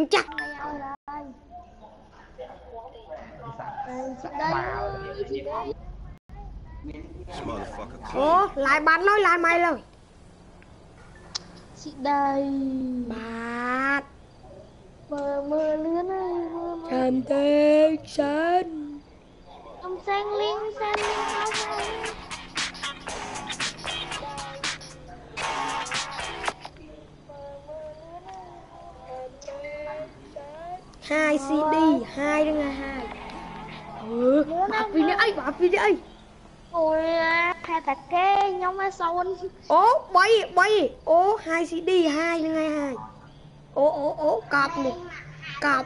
chắc ủa lại bạn nói lại mày rồi chị đây bạn mưa lướt ơi Trầm tê sơn ông sang liên mau hai CD hai đó nghe hai bạp vì đi ấy ôi hai ta kê nhóm ở sau ố bay ố hai CD hai đó nghe hai ố cọp một cọp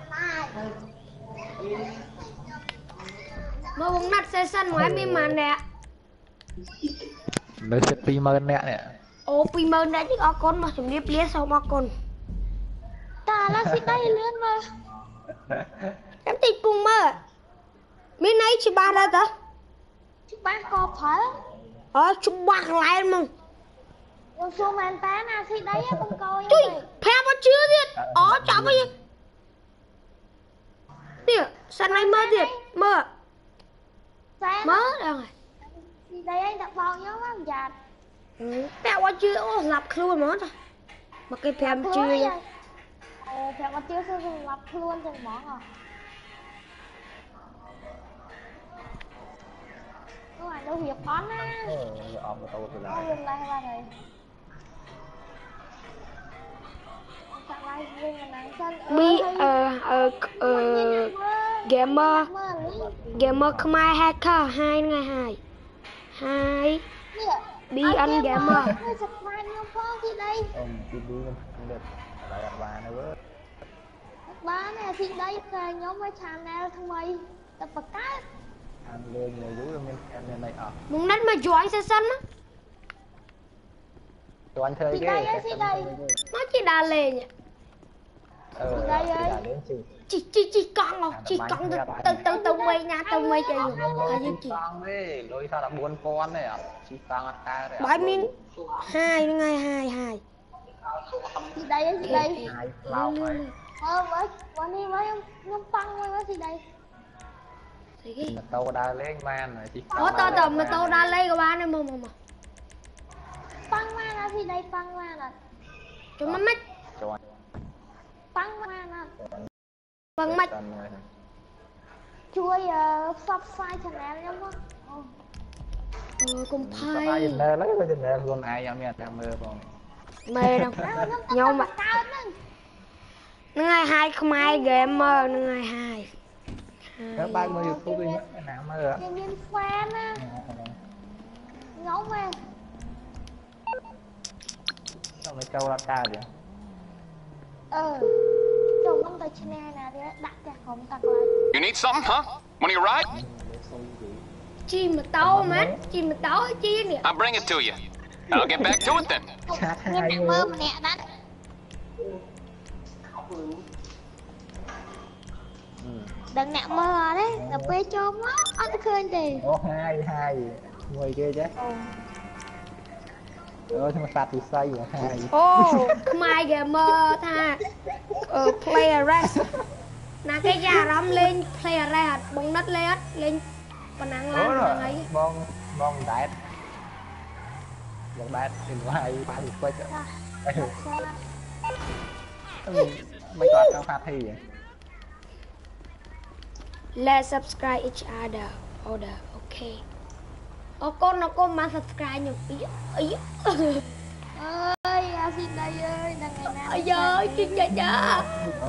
mà bóng nát xe sân ngoài mi màn nè mới xếp primer nè nè ố primer nè chứ có con mà chúng đi plia sau mà con ta là xịt đây lươn mà em thích cùng mơ miền này chỉ ba ra ta chứ ba có phải chúng bạc lại mà con số màn tá nào xịt đấy á con coi chui phép nó chưa thiệt chả bao nhiêu nè sân này mơ thiệt mơ mơ đâu rồi đây anh đặt bao nhớ quá giặt phép nó chưa lặp luôn mà thôi mà cái phép chưa phép nó chưa sẽ lặp luôn từng món à các bạn đâu việc bón á dừng lại hai ba này gamer Khmer hacker hai ngày hai đi ăn gamer ba nè thì đây là nhóm với channel thông mày tập bậc cái ăn lên người dữ lên em này muốn đánh mà join sẽ xanh á cho anh chơi cái nó chỉ đà lên nhỉ chỉ con không chỉ con từ mày nha từ mày chơi chỉ con đi lôi sao đã buồn con này à chỉ con ta đấy bảy min hai ngày hai gì đây gì đây với nhóm tăng với gì đây mà tao đa lên man này chỉ tao mà tao đa lên các bạn này mà tăng man là gì đây tăng man là chúng nó mất tăng man là bằng mạch chui subscribe channel nhóm á cùng phai lấy cái gì nè luôn ai em đang mơ còn mê đâu nhau mà nó ngày hai không ai gamer nó ngày hai các bạn mới YouTube đi nào mơ nhìn fan á ngấu mà sao mày trâu ra ta vậy trông ông ta channel nào đấy đặt cho không tặng lại You need something, huh? Want a ride? chi mà tao chi nè I'll bring it to you. I'll get back to it then. Nghe mơ mà nè đánh đừng nè mơ đấy gặp quê trôm á anh khơi gì hai người kia chứ nhưng mà phạt từ xây rồi hai my gamer tha player rest là cái nhà lắm lên player rest bóng đất lên còn năng lan ấy bong đát bên ngoài bạn quay trở mấy con tao phạt thì vậy let's subscribe each other okay con mà subscribe nhiều ý ơi xin đây ơi đằng ngày nào ơi ơi chị dạ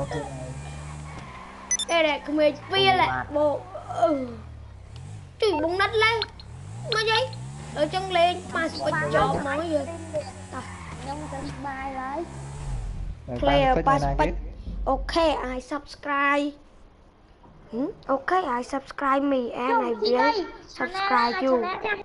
đây này cứ mày pia lại bộ chỉ bung nát lên nó giấy đợi chân lên mà phải cho nói gì nhông ta bài lại player passport okay I subscribe okay I subscribe me and I will subscribe you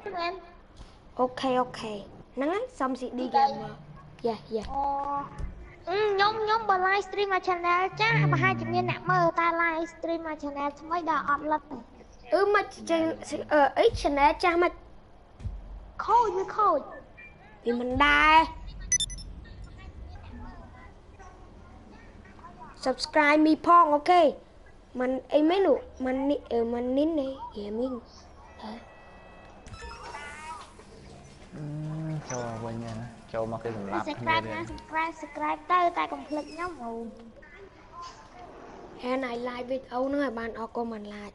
okay nắng xong chị đi game mà yeah nhóm bà livestream mà channel cha mà hai chị miên nặng mơ ta livestream mà channel mới đỏ ọt lật mà ít channel cha mà khôi thì mình đai subscribe មីផងអូខេมันអីមែននោះมันនេះมันនេះនេះ gaming ចូលវិញណាចូលមកគេសម្រាប់ subscribe ណា subscribe ទៅតែកុំភ្លេចខ្ញុំអូ and I like video ហ្នឹងឲ្យបានអរគុណបាន like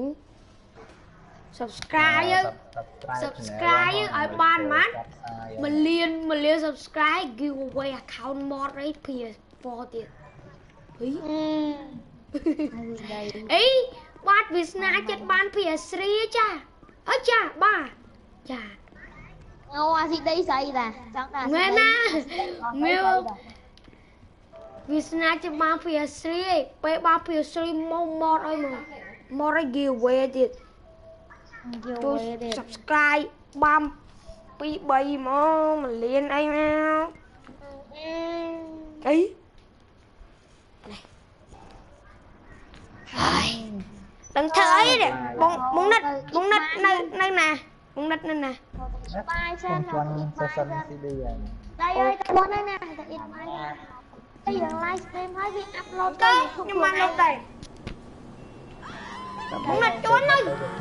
subscribe យើង subscribe យើងឲ្យបានម៉ាត់1លាន subscribe give away account mod អី PS4 ទៀតអីអីបាត់វាស្នាចិត្តបាន PS3 ចាអើចាបាទចាអូអាស៊ីដីស្អីតាចង់ដាក់មែនណាមើលវាស្នាចិត្តបាន PS3 ឯងពេលបាន PS3 មកmod ឲ្យមក mod ឲ្យ give away ទៀត subscribe បាន2 3មក1លានអីមកអីហើយដឹងធ្វើអីនេះបងនិតនៅណាបងនិតនៅណាបាយសិនជន់សិសិន CD ហើយដៃអើយទៅបោះនៅណាតែអ៊ីតបាយតែយើង live stream ហើយវា upload ទៅខ្ញុំបានលុបដែរបងនិតជន់នៅ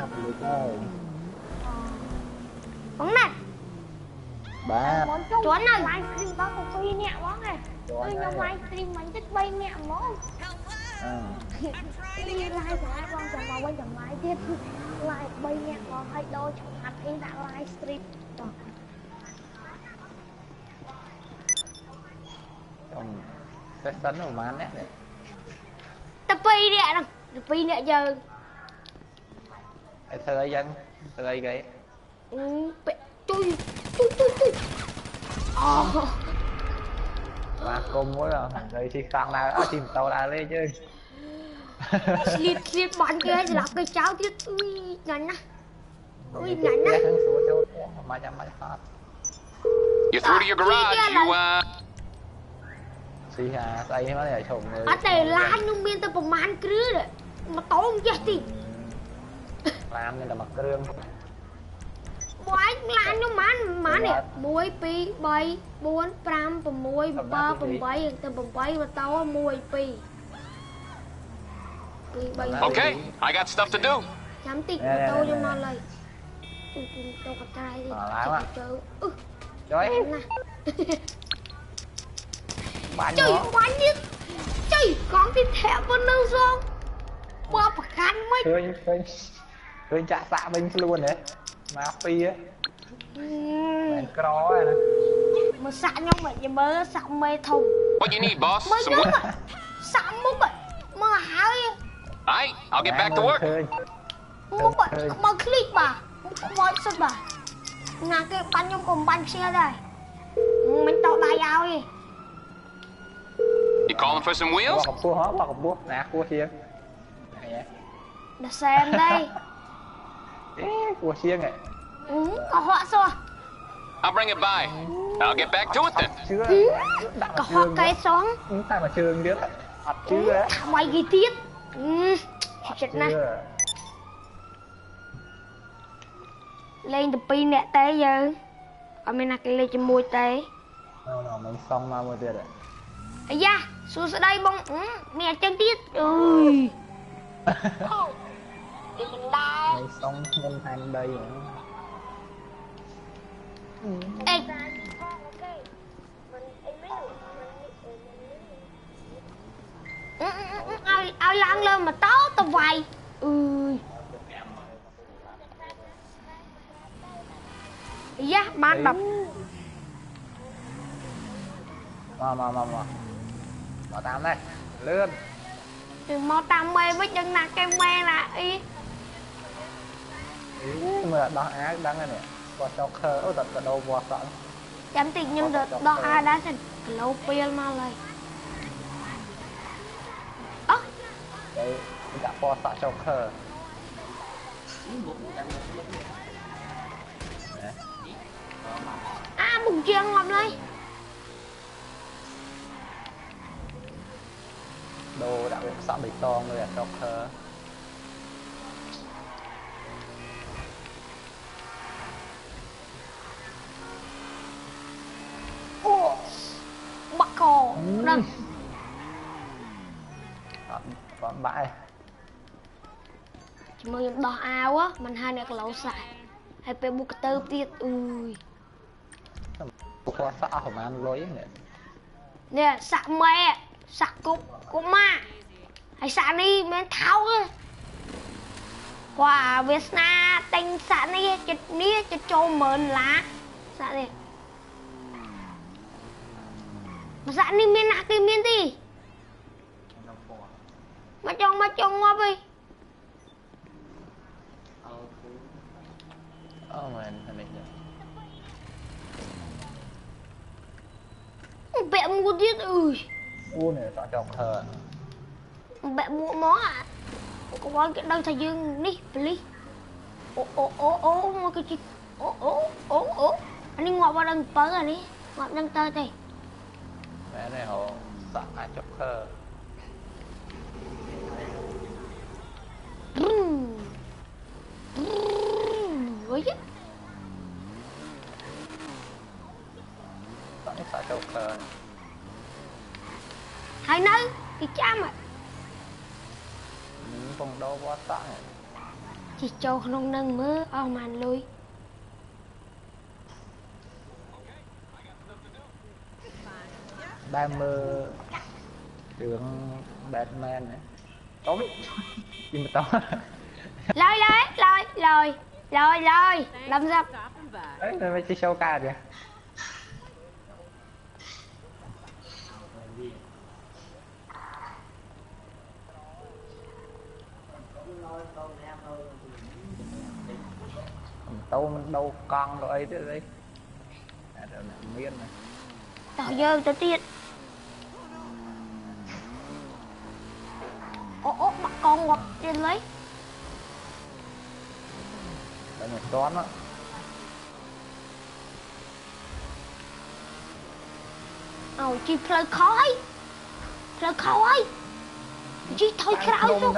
បងនិតបាទជន់នៅ live stream ដល់ទៅ2នាក់ហ្មងឯងខ្ញុំ live stream មិនតិច3នាក់ហ្មង នេះ live ហើយបងចាំមកវិញចម្លាយទៀត live 3នាក់បងឲ្យដូរឈ្មោះ admin ដាក់ live stream តោះខ្ញុំសិសិនប្រហែលអ្នកនេះតែ2នាក់ហ្នឹងតែ2នាក់យើងឲ្យធ្វើអីចឹងធ្វើអីគេជួយអូបាទគុំមួយហើយជិះកង់ឡើងអត់ជិះម៉ូតូឡើងលេងយើងស្លៀតបាញ់គេឲ្យស្លាប់គេចោលទៀតអ៊ុយញ៉ាញ់ណាអ៊ុយញ៉ាញ់ណាហ្នឹងស្រួលចូលមកចាំមកហត់ You're through to your garage. You ស៊ីហាស្អីមកនេះឲ្យឈប់មើលអត់ទេឡានខ្ញុំមានតែប្រហែលគ្រឿងម៉ូតូចេះទីឡានមានតែមួយគ្រឿងបងឯងឡានខ្ញុំម៉ាននេះ1 2 3 4 5 6 7 8ទៅ8ម៉ូតូ1 2 okay? I got stuff to do. ចាំតិចម៉ូតូខ្ញុំមកឡើយទៅកត្រៃទៅចុយណាបាញ់ជួយបាញ់ទៀតជួយកង់ទីធាក់ប៉ុណ្ណឹងសងបើប្រកាន់មិនឃើញចាក់សាក់វិញខ្លួនហ៎មកពីមិនក្រហើយណាមើលសាក់ខ្ញុំមិនមើលសាក់មេធំ What you need, boss? មើល Some ខ្ញុំ wood? សាក់មុខមើលហើយ Alright, I'll get back to work. មុខខ្មៅឃ្លីកបាទខ្មៅសុទ្ធបាទណាគេបាញ់ខ្ញុំក៏មិនបាញ់ខ្ជិលដែរមិនតោដៃឲ្យ You calling for some ប wheels? កកម្ពស់ហ៎បកកម្ពស់ណាគួរជាងដល់សែនដែរគួរជាងហ៎កុហកសោះ I'll bring it by. I'll get back to it then. ជឿដាក់កុហកកែសងតែមួយជើងទៀតអត់ជឿហ៎ថ្មីគេទៀតចិត្តណាស់លេងទៅ2នាក់ទេយើងអត់មានណាគេលេងជាមួយទេមិនសងមកមួយទៀតអាយ៉ាសួស្ដីបងមានអញ្ចឹងទៀតអើយគេមិនដែរមិនសងខ្ញុំថែមដីហ៎អេឲ្យឡើងលើម៉ូតូទៅវាយអើយអាយ៉ាបាន10 មកតាមនេះលឿនមកតាមមេវិញដឹងណាគេមេណាអីមើលដោះអាវដឹងហើយនេះគាត់ចោលខើអូតែដោវត្តសក់ចាំតិចខ្ញុំទៅដោះអាដែរសិនគីឡូពេលមកហើយអោះទៅដាក់ពណ៌សក់ចោលខើអាបុកជាងងាប់ហើយដូរដាក់វាសក់បៃតងលើចោលខើអូបាក់កដឹង còn bãi chỉ mới đỏ áo á mình hai này lẩu xài hay pe bu tơ tiệt ui có xã của man lối nè nè sạ mẹ sạ cục ma hay sạ đi men tháo á quả Việt Nam tinh sạ này chật ní chật trâu mờn lá sạ này mà sạ đi miên nạ cái miên gì mà chồng ngọt đi mình thằng này bẹ mua tiết ui này tao chọc thờ bẹ mua mó à có quán cái đâu thầy dương đi please ô mua cái gì ô anh đi ngọt vào đằng bớ rồi đi ngọt đằng tơ thì mẹ này họ sợ chọc thờ với chứ sợ chọc thờ thầy nơi thì cha mà con đâu quá sợ chỉ cho không nâng mơ màn lui đam mơ đường Batman này tối gì mà to lời làm sao đấy nó mới chỉ show ca kìa mình đâu con rồi ấy thế đấy miên này tao dơ tao tiết ô bắt con ngọt trên lấy đây một con á chi phơi khói chi thôi khảo luôn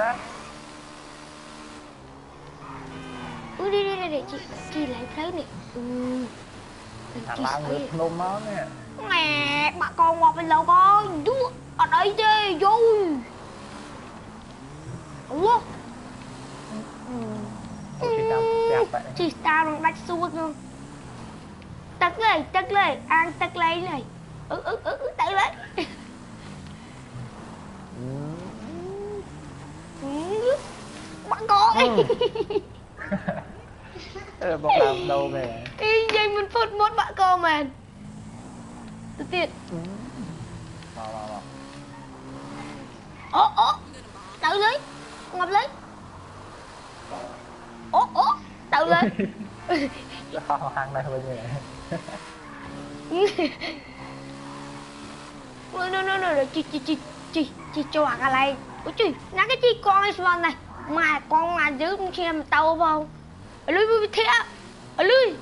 đi chị lại phơi này thằng làm được nôm máu nè nè bà con ngọt bên lâu con chú ở đây đi vô ủa chị tao đang đánh suốt luôn tắt lên ăn tắt lấy này tự lấy bà con bóc làm đâu về vậy mình phút một bà con mà tự tiện tự lấy ngọc lấy tự lấy hàng này bao nhiêu no chị cho cái này ôi trời nãy cái chi con ấy này mà con mà giữ con xem tàu vào ở lưới với thế ở lưới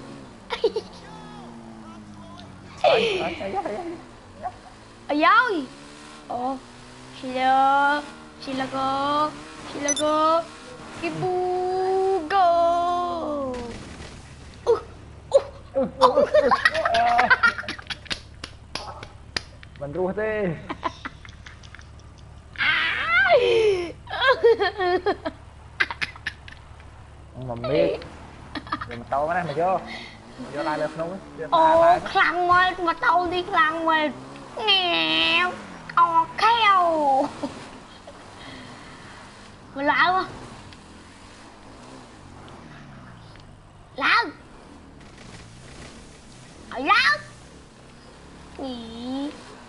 ở dối chị là cô cái bu go mình rùa thế mà biết rồi mà tao cái này mày vô lại lên không khăn mệt mà tao đi khăn mệt nghèo kheo mày lại không lão gì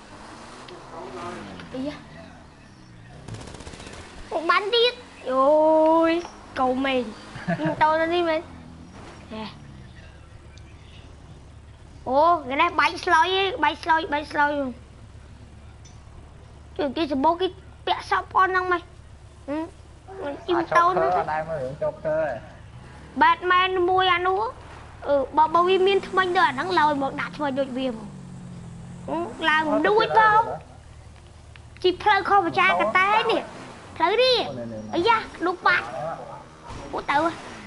một bánh tiết ôi cầu mền tao nó đi mền nè cái này bánh sloi luôn trường kia sẽ bố cái bẹ sọc con không mày chim tao nó đây mới được chọc cơ Batman mua ăn uống bao vi miên thằng anh đợi đang lòi một đặt vào đột viêm làm đuôi không chị phơi không phải cha cái tay nè thử đi ấy da đục bạc của tự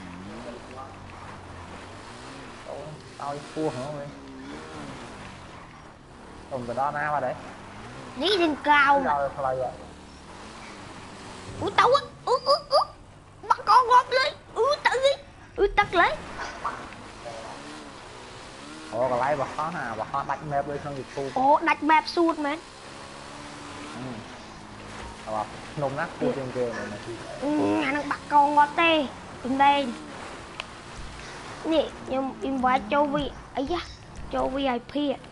tao cua hả mày còn cái đó nào mà đấy đi lên cao mà ui tao á bắt con ngọt lên tự tắt lấy ủa còn lấy bà khó hả bà khó đánh map lên trong YouTube ồ đặt map suốt mến nôm nát của trên kia này anh đang bắt con ngọt tê cùng đây nè nhưng invite cho vi ấy da cho VIP ạ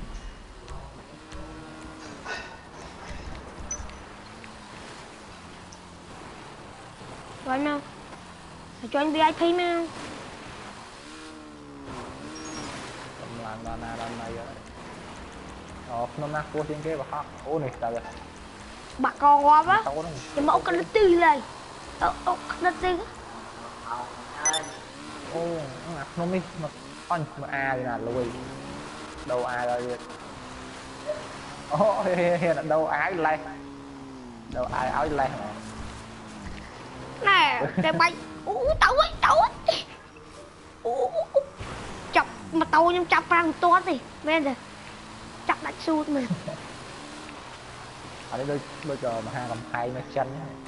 rồi nào cho anh VIP nào làm này nôm nát của trên kia bà khó ô này sao vậy bà con qua á thì mà ông cần tư lên ông cần tư ô nó mi mà con mà a thì là lùi đâu a rồi ô hiện đâu áo lại đâu ai áo lại nè để bay tao ấy chọc mà tao nhưng chọc răng to gì bên rồi chọc đánh sút mình ở đây bây giờ mà hai cầm hai nó chân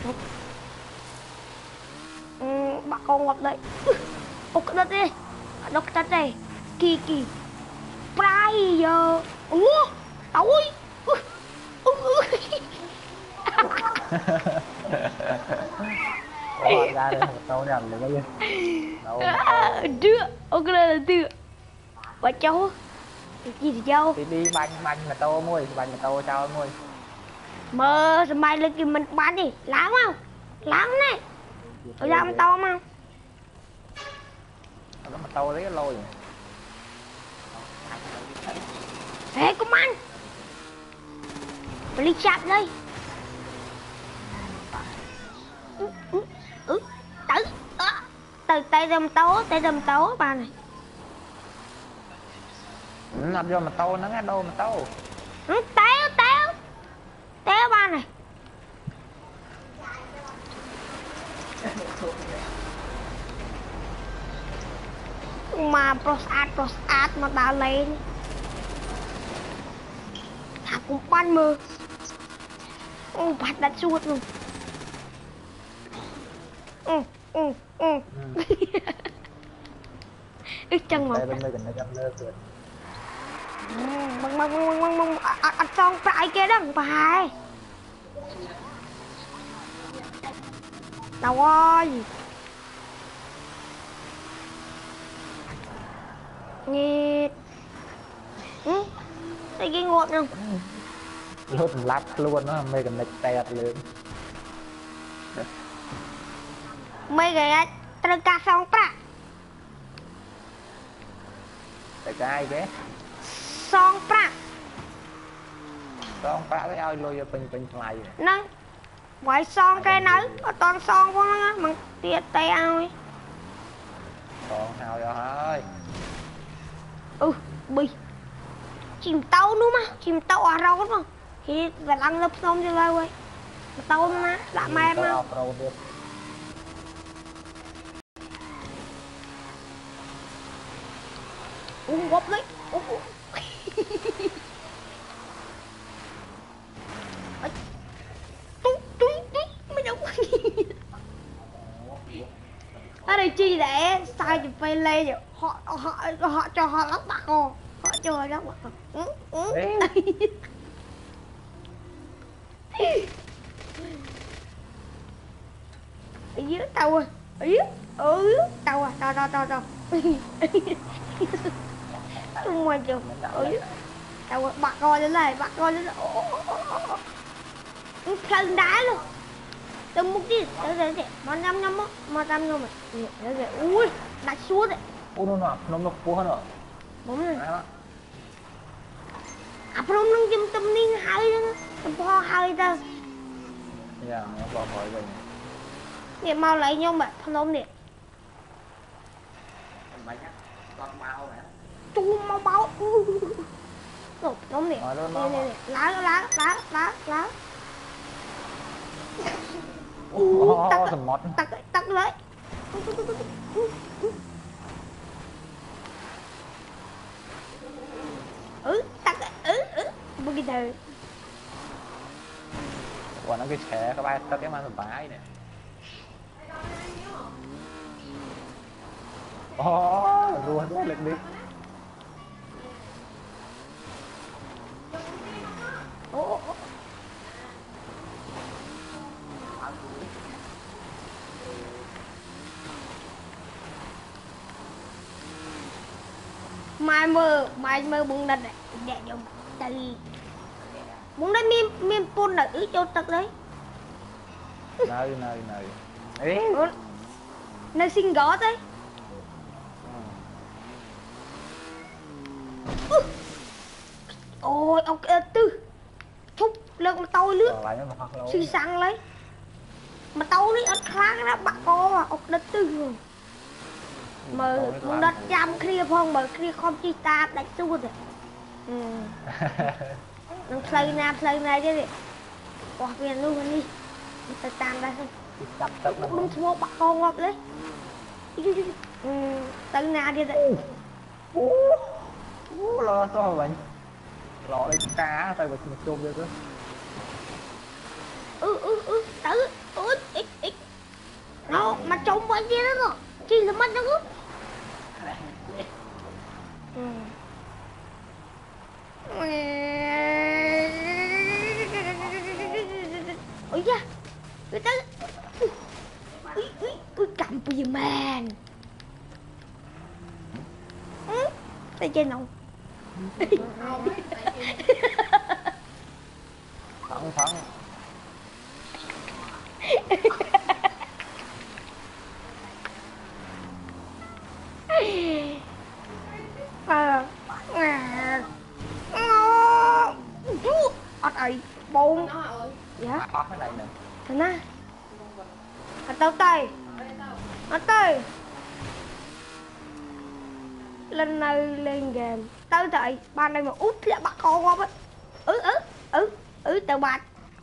bà con ngọt đấy ok đất đi đọc đất đây kỳ prai giờ tao ơi ra đây tao nhầm được cái gì đưa ok là đưa bà cháu gì thì cháu đi banh mà tao môi banh mà tao trao môi mơ mai lên kia mình bán đi láng không láng này tao ra mà tao không nó mà tao lấy lôi ê công an đi chặt đây từ tay đâm tấu bà này làm vô mà tao nó nghe đâu mà tao téo ba này mà prosat mà đã lên thả cũng ban mơ bắt đặt suốt luôn ít chân mà băng ăn xong phải kia đó phải đâu ơi nghe thấy cái ngọt không lốt lát luôn nó mày cần tẹt lên mày cái trơn ca xong pra tại cái cái xong pra cái ao lôi vô pin lại nâng quay xong cái nấy toàn xong quá nó bằng tiệt tay ao ấy còn hào rồi bị chìm tàu nữa mà chìm tàu ở đâu mà thì phải lăn lớp xong cho ra quay tàu mà đã mai mà gộp đấy mấy đâu ở đây chi để sai chụp phê lê rồi họ cho họ lắp bạc con họ cho họ lắp bạc con ở dưới tàu à ở dưới tàu không ngoài trường ở dưới tàu bạc con lên này thân đá luôn đừng múc đi để mà năm á mà năm mà để ui đặt xuống đấy nó cua hơn nữa bấm này à không nâng chim tâm niên hai nữa tâm po hai ta dạ nó bỏ khỏi rồi nè mau lại nhau mà thằng ông nè chú mau báo rồi nóng nè nè lá tắt lấy tắt bưng cái đời Còn nó cái trẻ các bạn tất cái mang bái nè. Rùa rất lực đi. mai mơ bung đần này để dùng từ bung đần miên pun là ứ cho tật đấy Nơi ấy nơi xin gõ đấy ôi ông tư thúc lợn mà tao lướt suy sang lấy mà tao đi ăn khác đó bạn có mà ông đất tư rồi mà đất chăm kia phong mà kia không chi ta đánh xuống rồi nó play này chứ đi qua viên luôn đi ta tam đây thôi đúng thua bạn con ngọc đấy tới na đi đấy lo sao vậy lọ đây cá tay vào một chôm được tới ít nó mà trông bao nhiêu đó rồi chi là mất nó ôi da người ta cầm bìa màn tay trên nào thắng ọt ấy bông dạ cái này nè thế nào tao tay lần này lên game tới tại ban đây mà út lại bắt con qua ấy tao bạch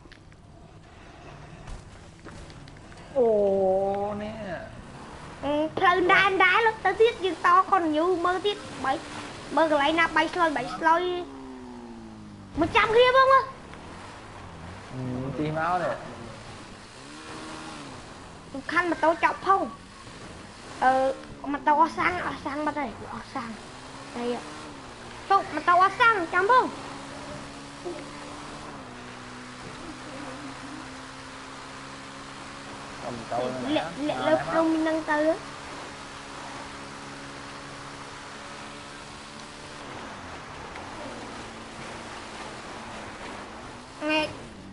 ồ nè lần đá lắm tao tiết nhưng to còn nhiều mơ tiết bảy mơ cái lại nạp bảy sloi 100 kia không á tí máu nè khăn mà tao chọc không mà tao sang bắt đây sang đây ạ không mà tao sang chấm không lệ lớp đông mình nâng tới nghe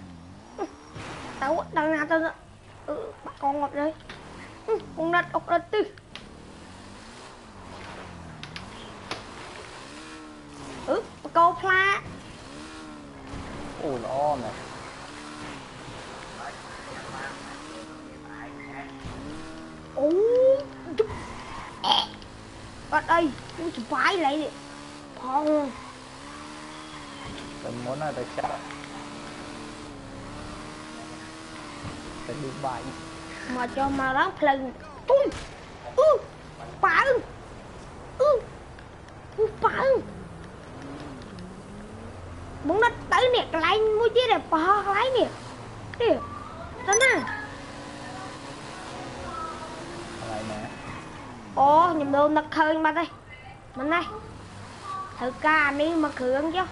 tao đang nào tao bắt con ngọt đây con đất ốc đất tư câu pla ồ nó nè ở đây tôi chụp phải lại đi phong tao muốn là tao chắc tao đi bài mà cho mà ráng lần phá muốn nó tới nè cái lấy mua chứ để phá lấy nè đi đó nè này nè ồ nhầm đồ nó khơi mà đây mình đây thử ca đi mà khưởng chứ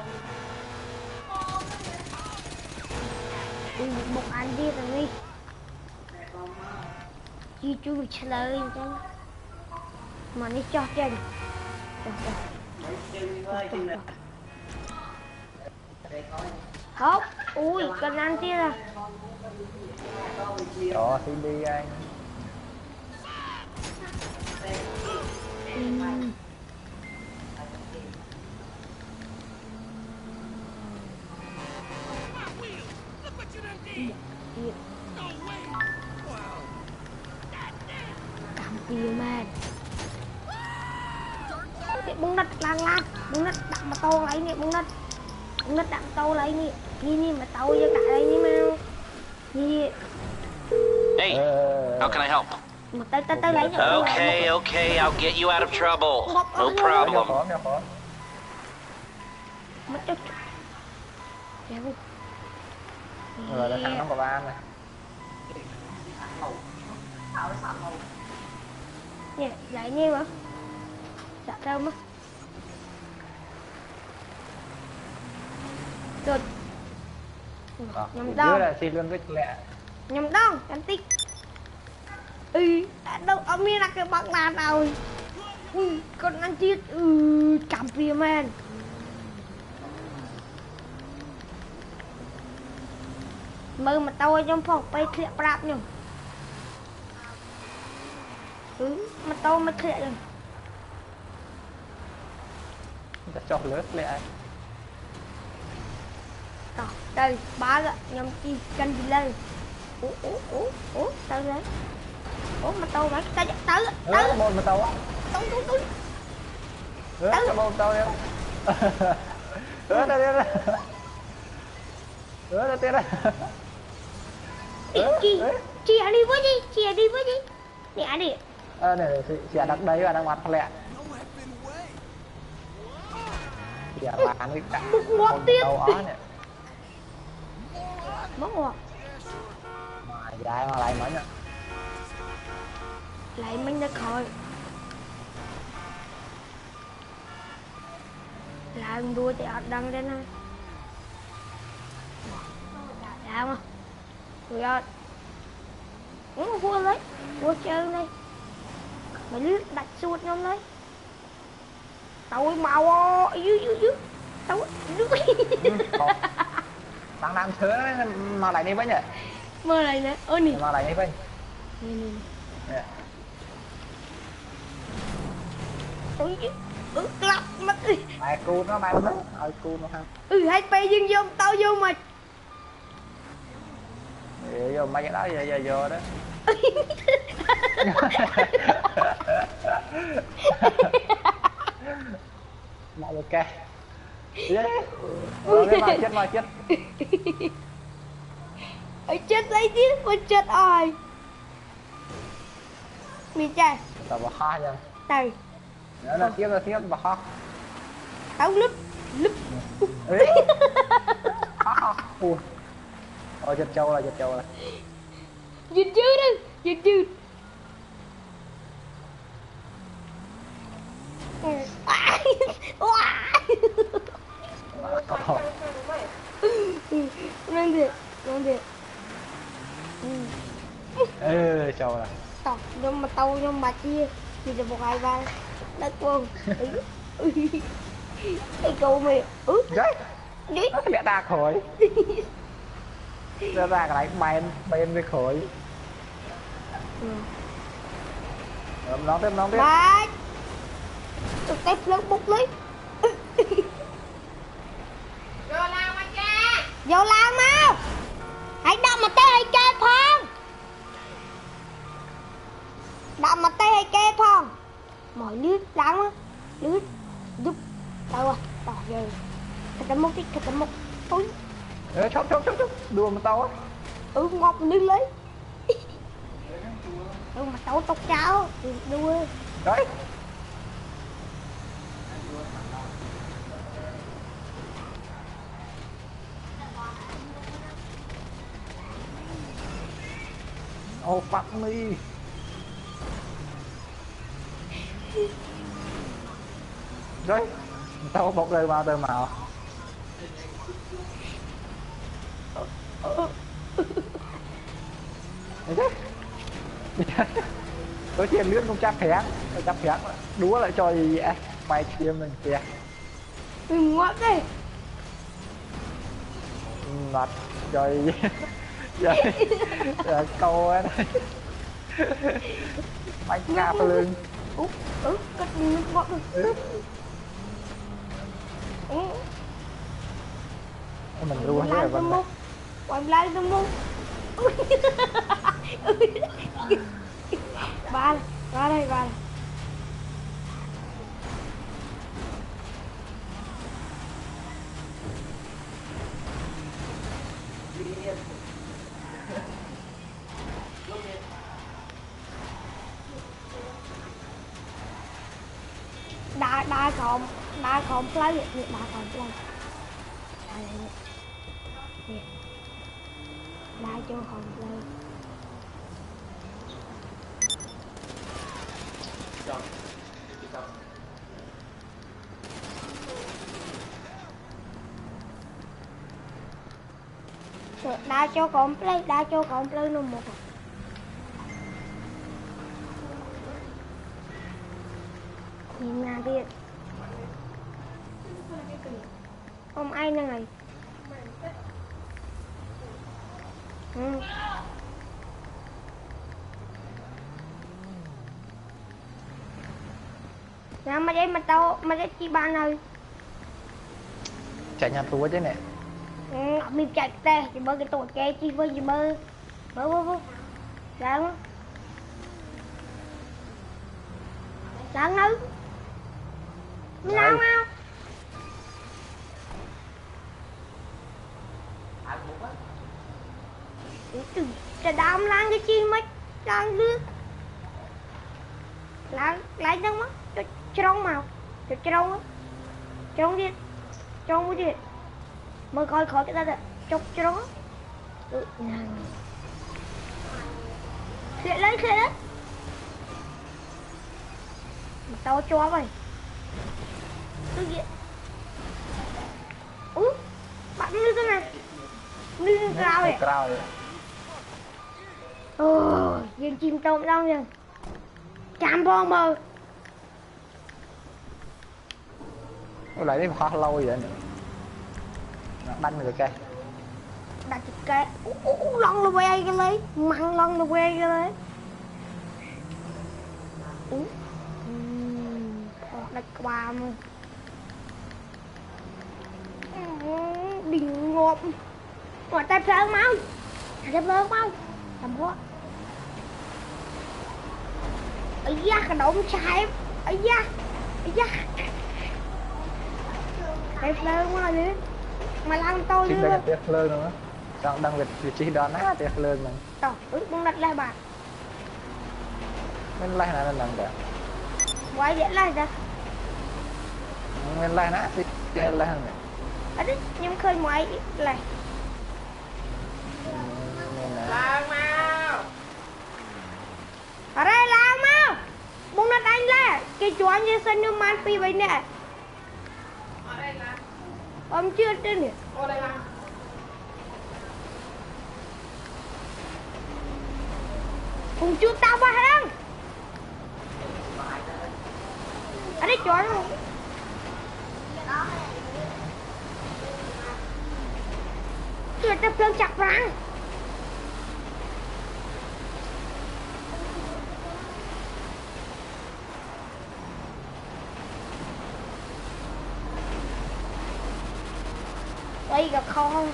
một anh đi rồi đi chi chú trả lời cho mà đi cho trên hốt ui cần ăn kia ra đó xin đi anh Bìa màn bung đất lan bung đất đặt mà to lấy nè bung đất đặt to lấy nè ni mà to cho cả đây ni mau ni Hey, how can I help? mà tới lấy Okay, I'll get you out of trouble. No problem. mất chút Rồi là thằng nó có ba này. Nè, lại nghe mà. Dạ đâu mà. Rồi. Nhầm Dưới đâu. là xin luôn cái lẹ. Nhầm đâu, anh tích. Đâu, ông ấy là cái bác đàn rồi. Con ăn chết. Cảm phìa man. Mơ mà tao ở trong phòng bay thiện bạp nhỉ. Mà tao mới thiện rồi. Đã cho lớp lẹ. Đây, ba gạ, nhóm chi cần gì lên. Tao đấy. Mà tao mấy tao tới. Môn mà tao á. Tao. Cái môn tao đeo. Tao đeo. Tao đeo. Chị đi với gì? Nè đi. Này chị đặt đấy và đang mặt lẹ. Chị bán cái cả. Ngọt tiếp. Mất ngọt. Mà dài mà lại mấy nhá. Lại mình đã khỏi. Làm đua thì ọt đăng đến ha. Làm không? Rồi ọt. Vua lấy. Vua chơi đây. Mày lướt đặt suốt nhóm lấy. Tao màu dưới. Tao Đang làm thứ mà lại đi với nhỉ? mơ này nè. Nè. Mà lại đi với. Nè. Lặp mất. Mày cu nó mày nó. Ôi cu nó không. Hai pe dương vô tao vô mà. Vô mấy cái đó giờ vô đó. Lại ok. Chết mà chết. Chết lấy chứ, con chết rồi. Mì chạy. Tao bỏ kho nha. Từ. Nữa là tiếp bỏ kho. Tao lúp. Ôi chết trâu rồi. Dịch dư. Nâng thiệt. Trâu rồi. Nhưng mà tao nhưng mà chia thì được một hai ba đất quân. Cái câu mày. Đấy. Nó lẹ ra khỏi. Ra cái này bên với khỏi. Nó tiếp. Ba. Tụi tép lớn bút lấy. Vô làm mau. Hãy đâm mà tê hay kê phong. Đâm mà tê hay kê phong. Mọi lướt lắm á. Lướt. Giúp. Tao rồi. Thật một. Ôi. Chốc. Đùa mà tao á. Ngọc mình đi lấy. Mà tao tóc cháo. Đua. Đấy. Oh fuck me. Đấy. Tao bốc rơi vào tơ màu. Tôi chia lướt không chắc phép. Đúa lại cho gì vậy? Mày chia mình kìa. Ngọt đi. Ngọt rồi. Rồi câu á. Bánh cà phê lưng. Cất nước ngọt được. Mình rua hết rồi vẫn. Quay lại tao mua. Ba đây. Đa khom play. Đa khom play. Nè. cho hồn lên đa cho con play nó một nhìn nhà điện không ai nữa này nè mà đây mà tao mà cái chi ban ơi chạy nhà túa chứ nè mình chạy tè chỉ bơ cái tổ cái chi bơ gì bơ đáng đáng nữa nào nào trời đam lan cái chi mấy đang đưa lại đâu mất cho trông màu cho trông đi trông đi mới coi khỏi cái ta được chọc cho nó khẽ lên tao cho mày cái gì bạn như thế này như cao vậy viên chim tôm đâu nhỉ chạm bom mờ lại đi hoa lâu vậy nè đánh được cái đặt cái lon là que cái lấy mặn lon là que cái lấy đặt qua mà đỉnh ngộp ngoài tay phơ mau làm quá ấy da cái đống trái ấy da tay phơ quá đi mà làm tôi chính đây tiếc lơ nữa đang việc chỉ đón á tiếc lơ mình tao bung đặt lại bạn mình lại là lần đấy quay dễ lại ra mình lại nè thì lại hàng này ở đấy nhưng khơi ngoài lại lao mau ở đây lao mau bung đặt anh lên cái chuan như sân như man pi vậy nè ở đây là ông chưa trên nè ở đây là cùng chú tao vào hàng ở đây chuan luôn chưa tập phương chặt răng đây gặp con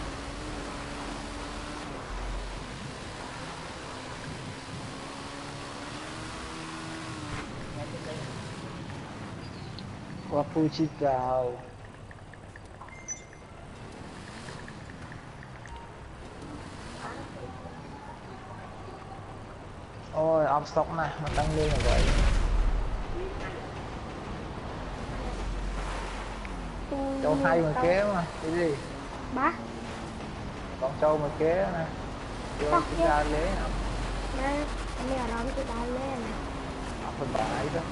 Wapuchitao ôi ốc sốc này mà tăng lên là vậy châu hay mà kế mà cái gì ba con trâu mà kế nè chưa ra lấy nè nè mẹ ở đó tôi đào lên nè ốc phần bãi đó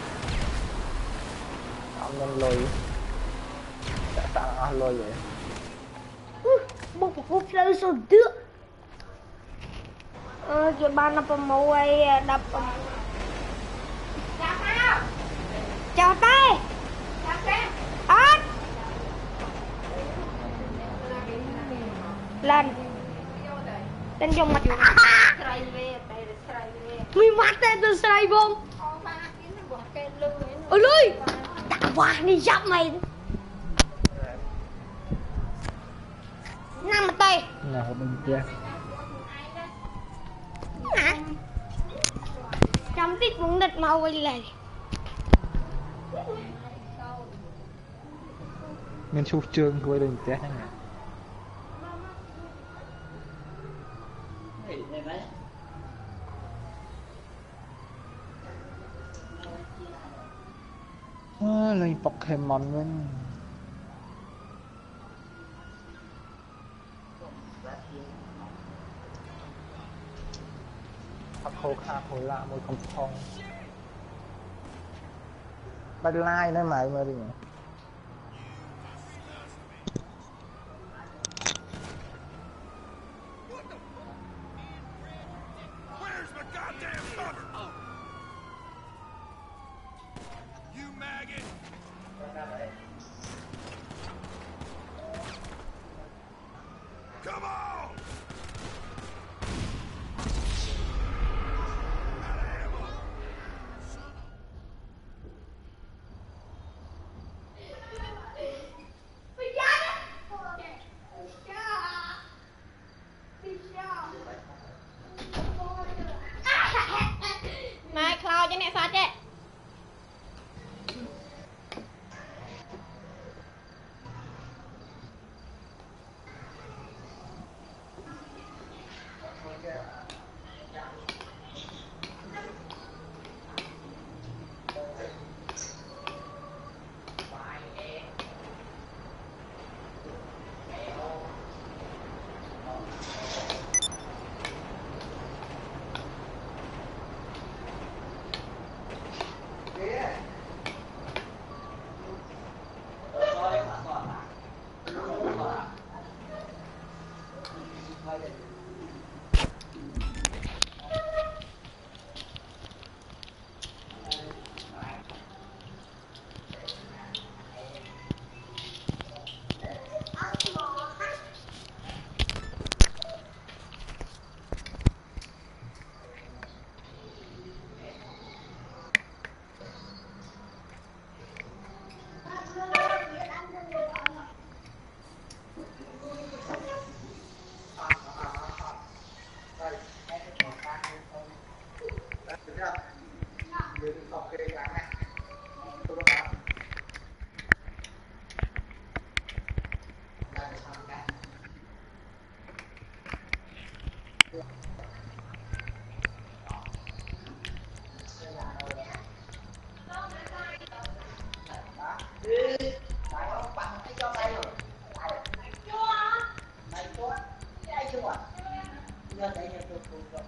ốc nên lùi tại sao ốc lùi vậy một phút lâu rồi được cái ban đập màu ấy đập chào tay lên dùng mặt mi mắt tên tôi sài không ôi lui đặt qua đi dập mày nằm mặt tay nào bên kia trong tích cũng địch màu quay lại mình chụp trường quay lên té nè lên Pokemon mình thật khô khá hồi lạ môi không phong bắt like nữa mà đi Where's my goddamn cover? You maggot! Come on! Mai Cloud cho mẹ sao chứ? Chưa. Đây chưa ạ? Giờ đây là tôi